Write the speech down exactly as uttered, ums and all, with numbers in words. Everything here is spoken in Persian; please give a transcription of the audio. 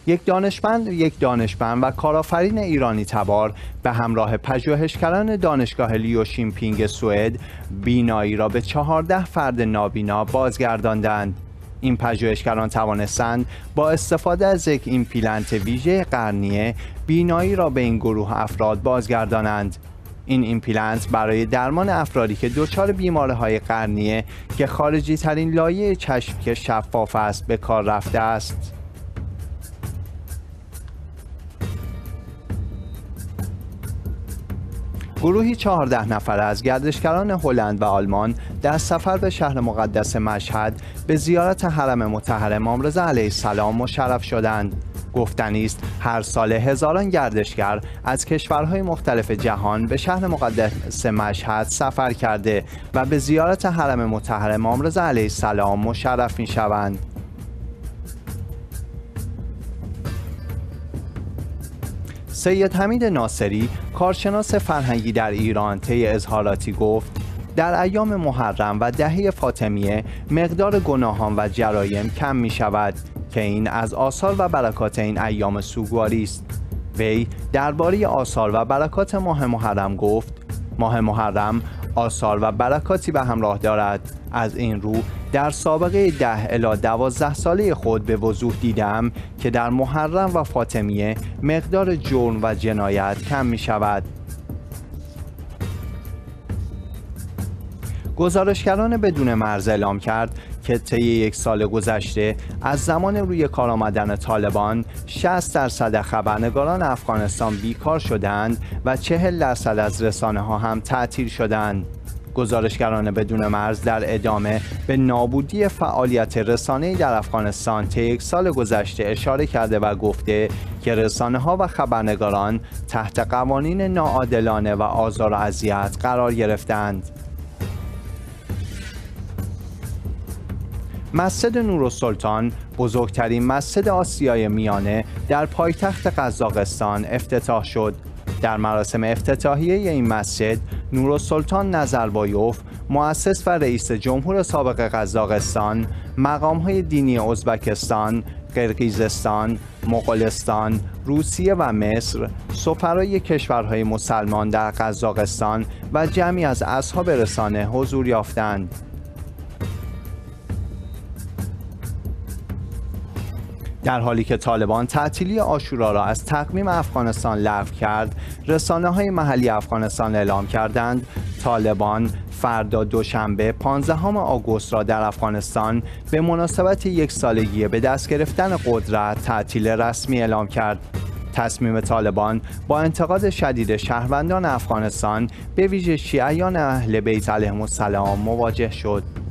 یک دانشمند یک دانشمند و کارآفرین ایرانی تبار به همراه پژوهشگران دانشگاه لیوشینپینگ سوئد بینایی را به چهارده فرد نابینا بازگرداندند. این پژوهشگران توانستند با استفاده از یک ایمپلنت ویژه قرنیه بینایی را به این گروه افراد بازگردانند. این ایمپلنت برای درمان افرادی که دچار بیماری‌های قرنیه که خارجی ترین لایه چشم که شفاف است به کار رفته است. گروهی چهارده نفره از گردشگران هلند و آلمان در سفر به شهر مقدس مشهد به زیارت حرم مطهر امام رضا علیه السلام مشرف شدند. گفتنی است هر سال هزاران گردشگر از کشورهای مختلف جهان به شهر مقدس مشهد سفر کرده و به زیارت حرم مطهر امام رضا علیه السلام مشرف می‌شوند. سید حمید ناصری، کارشناس فرهنگی در ایران، طی اظهاراتی گفت: در ایام محرم و دهه فاطمیه مقدار گناهان و جرایم کم می شود که این از آثار و برکات این ایام سوگواری است. وی درباره آثار و برکات ماه محرم گفت: ماه محرم آثار و برکاتی به همراه دارد. از این رو در سابقه ده الی دوازده ساله خود به وضوح دیدم که در محرم و فاطمیه مقدار جرم و جنایت کم می شود. گزارشگران بدون مرز اعلام کرد که طی یک سال گذشته از زمان روی کار آمدن طالبان شصت درصد خبرنگاران افغانستان بیکار شدند و چهل درصد از رسانه ها هم تعطیل شدند. گزارشگران بدون مرز در ادامه به نابودی فعالیت رسانه‌ای در افغانستان طی یک سال گذشته اشاره کرده و گفته که رسانه‌ها و خبرنگاران تحت قوانین ناعادلانه و آزار و اذیت قرار گرفتند. مسجد نورالسلطان، بزرگترین مسجد آسیای میانه، در پایتخت قزاقستان افتتاح شد. در مراسم افتتاحیه این مسجد، نورالسلطان نظربایوف، مؤسس و رئیس جمهور سابق قزاقستان، مقام‌های دینی ازبکستان، قرقیزستان، مغولستان، روسیه و مصر، سفرای کشورهای مسلمان در قزاقستان و جمعی از اصحاب رسانه حضور یافتند. در حالی که طالبان تعطیلی عاشورا را از تقویم افغانستان لغو کرد، رسانه‌های محلی افغانستان اعلام کردند طالبان فردا دوشنبه پانزدهم آگوست را در افغانستان به مناسبت یک سالگی به دست گرفتن قدرت تعطیل رسمی اعلام کرد. تصمیم طالبان با انتقاد شدید شهروندان افغانستان به ویژه شیعیان اهل بیت علیهم السلام مواجه شد.